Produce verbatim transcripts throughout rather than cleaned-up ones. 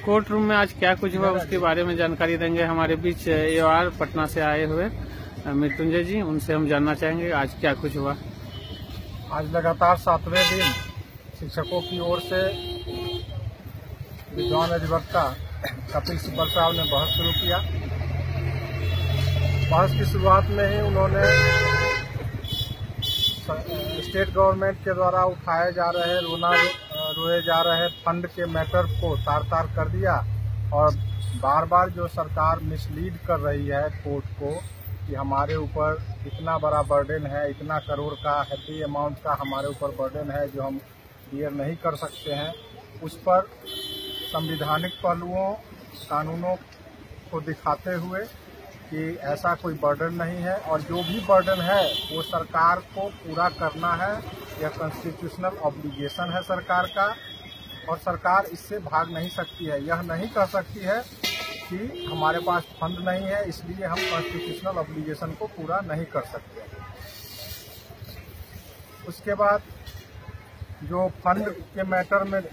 Court room में आज क्या कुछ हुआ उसके बारे में जानकारी देंगे हमारे बीच एआर पटना से आए हुए मृत्युंजय जी। उनसे हम जानना चाहेंगे आज क्या कुछ हुआ। आज लगातार सातवें दिन शिक्षकों की ओर से विद्वान अधिवक्ता कपिल सिब्बल साहब ने बहस शुरू किया। बहस की शुरुआत में ही उन्होंने स्टेट गवर्नमेंट के द्वारा उठाए जा रहे रोना रोए जा रहे फंड के मैटर को तार तार कर दिया और बार बार जो सरकार मिसलीड कर रही है कोर्ट को कि हमारे ऊपर इतना बड़ा बर्डन है, इतना करोड़ का हैप्पी अमाउंट का हमारे ऊपर बर्डन है जो हम क्लियर नहीं कर सकते हैं, उस पर संविधानिक पहलुओं कानूनों को दिखाते हुए कि ऐसा कोई बर्डन नहीं है और जो भी बर्डन है वो सरकार को पूरा करना है। यह कॉन्स्टिट्यूशनल ऑब्लिगेशन है सरकार का और सरकार इससे भाग नहीं सकती है। यह नहीं कह सकती है कि हमारे पास फंड नहीं है इसलिए हम कॉन्स्टिट्यूशनल ऑब्लिगेशन को पूरा नहीं कर सकते। उसके बाद जो फंड के मैटर में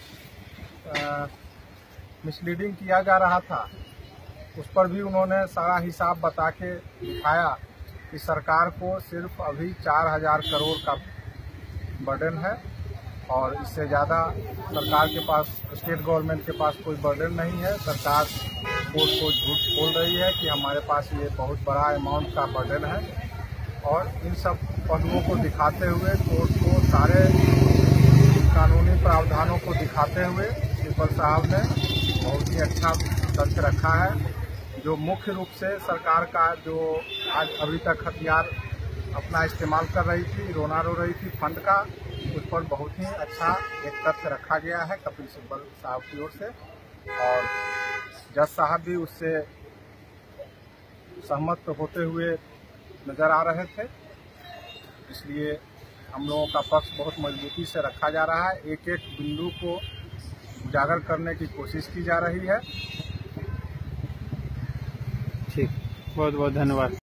मिसलीडिंग किया जा रहा था उस पर भी उन्होंने सारा हिसाब बता के दिखाया कि सरकार को सिर्फ अभी चार हजार करोड़ का बर्डन है और इससे ज़्यादा सरकार के पास, स्टेट गवर्नमेंट के पास कोई बर्डन नहीं है। सरकार कोर्ट को झूठ बोल रही है कि हमारे पास ये बहुत बड़ा अमाउंट का बर्डन है और इन सब पहलुओं को दिखाते हुए कोर्ट को सारे कानूनी प्रावधानों को दिखाते हुए सिब्बल साहब ने बहुत ही अच्छा तथ्य रखा है। जो मुख्य रूप से सरकार का जो आज अभी तक हथियार अपना इस्तेमाल कर रही थी, रोना रो रही थी फंड का, उस पर बहुत ही अच्छा एक तथ्य रखा गया है कपिल सिब्बल साहब की ओर से और जज साहब भी उससे सहमत होते हुए नजर आ रहे थे। इसलिए हम लोगों का पक्ष बहुत मजबूती से रखा जा रहा है। एक एक बिंदु को उजागर करने की कोशिश की जा रही है। ठीक, बहुत बहुत धन्यवाद।